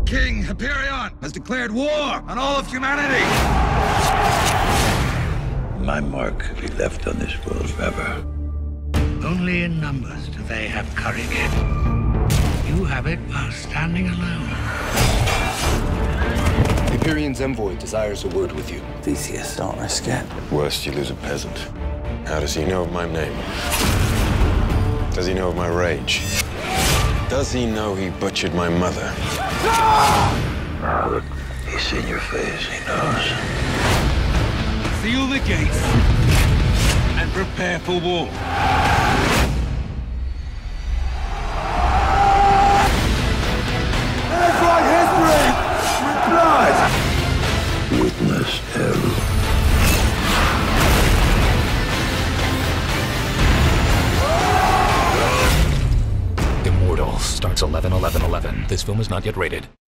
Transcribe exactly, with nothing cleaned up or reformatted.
King Hyperion has declared war on all of humanity! My mark could be left on this world forever. Only in numbers do they have courage. You have it while standing alone. Hyperion's envoy desires a word with you. Theseus, don't risk it. Worst, you lose a peasant. How does he know of my name? Does he know of my rage? Does he know he butchered my mother? Now that he's seen your face, he knows. Seal the gates and prepare for war. Let's write history with blood! Witness hell. Immortals starts eleven eleven eleven. This film is not yet rated.